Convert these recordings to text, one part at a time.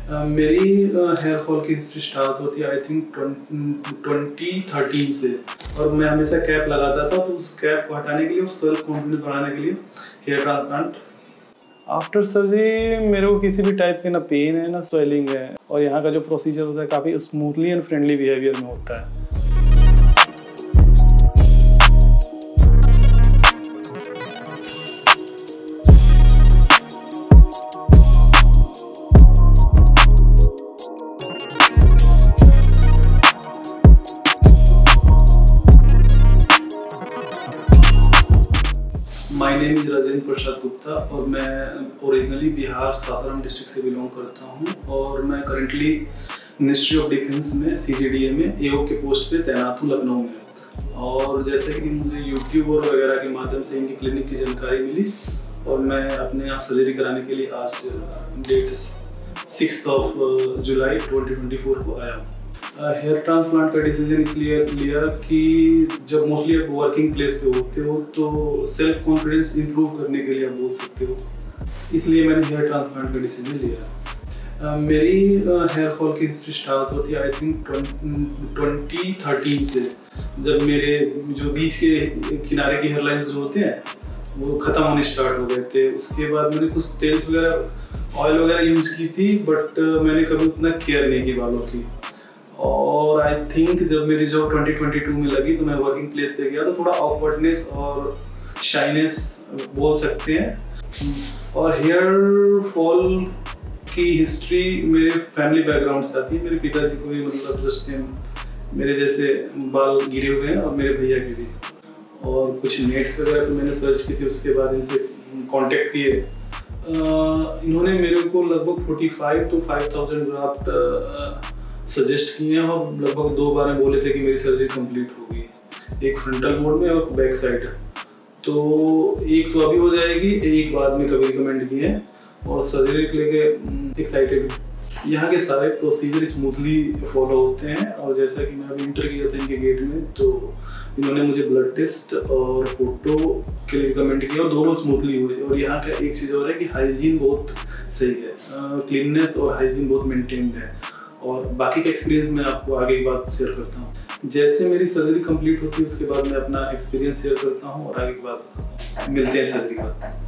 मेरी hair fall की history start होती है आई थिंक 2013 से। और मैं हमेशा कैप लगाता था, तो उस कैप को हटाने के लिए और सेल्फ कॉन्फिडेंस बढ़ाने के लिए हेयर ट्रांसप्लांट। आफ्टर सर्जरी मेरे को किसी भी टाइप के ना पेन है ना स्वेलिंग है, और यहाँ का जो प्रोसीजर होता है काफ़ी स्मूथली एंड फ्रेंडली बिहेवियर में होता है। My name is Rajendra Prasad Gupta और मैं ओरिजिनली बिहार सासाराम डिस्ट्रिक्ट से बिलोंग करता हूं, और मैं करेंटली मिनिस्ट्री ऑफ डिफेंस में CGDA में AO के पोस्ट पे तैनात हूं लखनऊ में। और जैसे कि मुझे यूट्यूब और वगैरह के माध्यम से इनकी क्लिनिक की जानकारी मिली, और मैं अपने यहाँ सर्जरी कराने के लिए आज डेट 6 जुलाई 2024 को आया हूँ। हेयर ट्रांसप्लांट का डिसीजन इसलिए लिया कि जब मोस्टली आप वर्किंग प्लेस पे होते हो तो सेल्फ कॉन्फिडेंस इंप्रूव करने के लिए आप बोल सकते हो, इसलिए मैंने हेयर ट्रांसप्लांट का डिसीजन लिया। मेरी हेयर फॉल की हिस्ट्री स्टार्ट होती है आई थिंक 2013 से, जब मेरे जो बीच के किनारे की हेयरलाइंस जो होते हैं वो ख़त्म होने स्टार्ट हो गए थे। उसके बाद मैंने कुछ तेल्स वगैरह ऑयल वगैरह यूज़ की थी, बट मैंने कभी उतना केयर नहीं की बालों की। और आई थिंक जब मेरी जॉब 2022 में लगी तो मैं वर्किंग प्लेस पे गया तो थोड़ा ऑकवर्डनेस और शाइनेस बोल सकते हैं। और हेयर फॉल की हिस्ट्री मेरे फैमिली बैकग्राउंड से आती है। मेरे पिताजी को भी मतलब जस्ट सेम मेरे जैसे बाल गिरे हुए हैं, और मेरे भैया के भी। और कुछ नेट्स वगैरह तो मैंने सर्च की थी, उसके बाद इनसे कांटेक्ट किए। इन्होंने मेरे को लगभग 45 to 5000 ग्राफ्ट सजेस्ट किए हैं, और लगभग 2 बार बोले थे कि मेरी सर्जरी कंप्लीट होगी, एक फ्रंटल मोड में और बैक साइड। तो एक तो अभी हो जाएगी, एक बाद में कभी रिकमेंड किए हैं, और सर्जरी के लेके एक्साइटेड हूँ। यहाँ के सारे प्रोसीजर स्मूथली फॉलो होते हैं, और जैसा कि मैं अभी इंटर किया था इनके गेट में, तो इन्होंने मुझे ब्लड टेस्ट और फोटो के लिए रिकमेंड किया, और दोनों स्मूथली हुए। और यहाँ का एक चीज़ और है कि हाइजीन बहुत सही है, क्लीननेस और हाइजीन बहुत मेंटेन्ड है। और बाकी का एक्सपीरियंस मैं आपको आगे की बात शेयर करता हूँ। जैसे मेरी सर्जरी कंप्लीट होती है उसके बाद मैं अपना एक्सपीरियंस शेयर करता हूँ, और आगे की बात मिलते हैं सर्जरी का।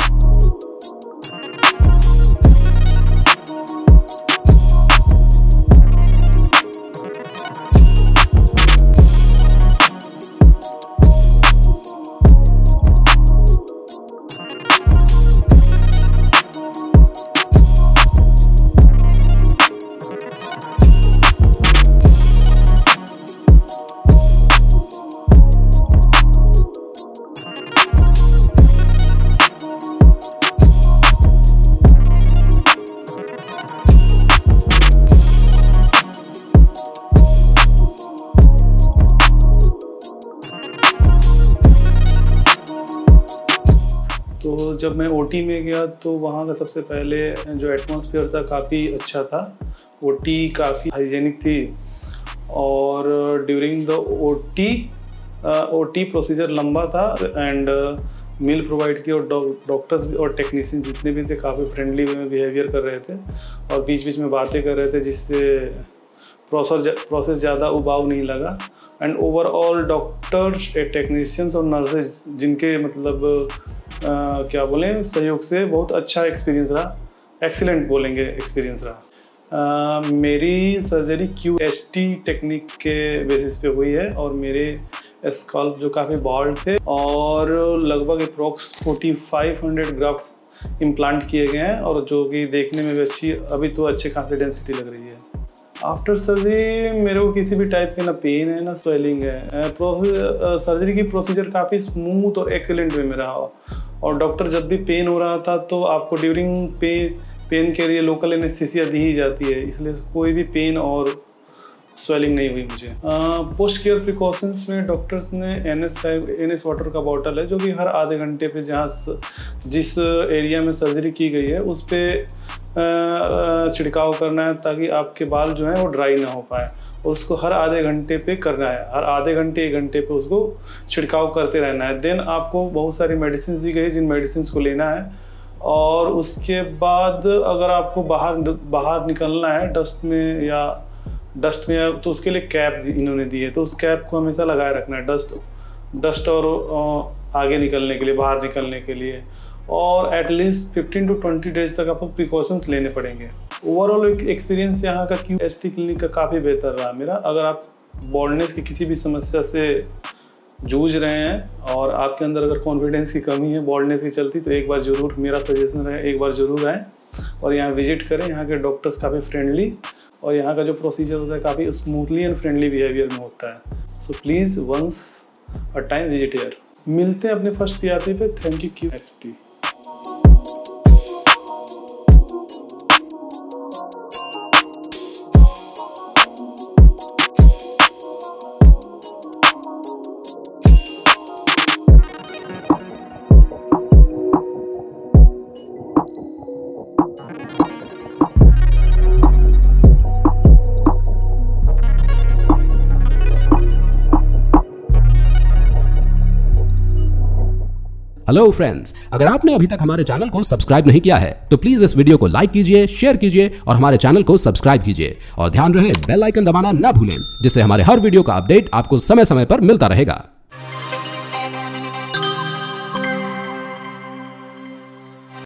तो जब मैं OT में गया तो वहाँ का सबसे पहले जो एटमॉस्फेयर था काफ़ी अच्छा था। OT काफ़ी हाइजेनिक थी, और ड्यूरिंग द OT प्रोसीजर लंबा था, एंड मील प्रोवाइड की, और डॉक्टर्स और टेक्नीशियन जितने भी थे काफ़ी फ्रेंडली वे में बिहेवियर कर रहे थे, और बीच बीच में बातें कर रहे थे, जिससे प्रोसेस ज़्यादा उबाऊ नहीं लगा। एंड ओवरऑल डॉक्टर्स, टेक्नीशियंस और नर्सेज जिनके मतलब क्या बोलें सहयोग से बहुत अच्छा एक्सपीरियंस रहा, एक्सीलेंट बोलेंगे एक्सपीरियंस रहा। मेरी सर्जरी QST टेक्निक के बेसिस पे हुई है, और मेरे स्कैल्प जो काफ़ी बॉल्ड थे, और लगभग अप्रॉक्स 4500 ग्राफ्ट इम्प्लांट किए गए हैं, और जो कि देखने में भी अच्छी, अभी तो अच्छे खासी डेंसिटी लग रही है। आफ्टर सर्जरी मेरे को किसी भी टाइप के ना पेन है ना स्वेलिंग है। सर्जरी की प्रोसीजर काफ़ी स्मूथ और एक्सीलेंट वे में रहा, और डॉक्टर जब भी पेन हो रहा था तो आपको ड्यूरिंग पेन के लिए लोकल एनेस्थीसिया दी ही जाती है, इसलिए कोई भी पेन और स्वेलिंग नहीं हुई मुझे। पोस्ट केयर प्रिकॉशंस में डॉक्टर्स ने NS वाटर का बॉटल है, जो कि हर आधे घंटे पे जिस एरिया में सर्जरी की गई है उस पर छिड़काव करना है, ताकि आपके बाल जो हैं वो ड्राई ना हो पाए, और उसको हर आधे घंटे पे करना है। हर आधे घंटे 1 घंटे पे उसको छिड़काव करते रहना है। देन आपको बहुत सारी मेडिसिन दी गई, जिन मेडिसिन को लेना है, और उसके बाद अगर आपको बाहर निकलना है डस्ट में या तो उसके लिए कैप इन्होंने दी है, तो उस कैप को हमेशा लगाए रखना है डस्ट और आगे निकलने के लिए, बाहर निकलने के लिए। और एटलीस्ट 15 to 20 डेज तक आपको प्रिकॉशंस लेने पड़ेंगे। ओवरऑल एक्सपीरियंस यहाँ का QST क्लिनिक का काफ़ी बेहतर रहा मेरा। अगर आप बॉल्डनेस की किसी भी समस्या से जूझ रहे हैं और आपके अंदर अगर कॉन्फिडेंस की कमी है बॉल्डनेस की चलती, तो एक बार ज़रूर, मेरा सजेशन है, एक बार ज़रूर आएँ और यहाँ विजिट करें। यहाँ के डॉक्टर्स काफ़ी फ्रेंडली और यहाँ का जो प्रोसीजर होता है काफ़ी स्मूथली एंड फ्रेंडली बिहेवियर में होता है। So please once a time visit here. मिलते हैं अपने फर्स्ट PRP पे। Thank you QST। Hello friends, अगर आपने अभी तक हमारे चैनल को सब्सक्राइब नहीं किया है तो प्लीज इस वीडियो को लाइक कीजिए, शेयर कीजिए और हमारे चैनल को सब्सक्राइब कीजिए। और ध्यान रहे बेल आइकन दबाना ना भूलें, जिससे हमारे हर वीडियो का अपडेट आपको समय समय पर मिलता रहेगा।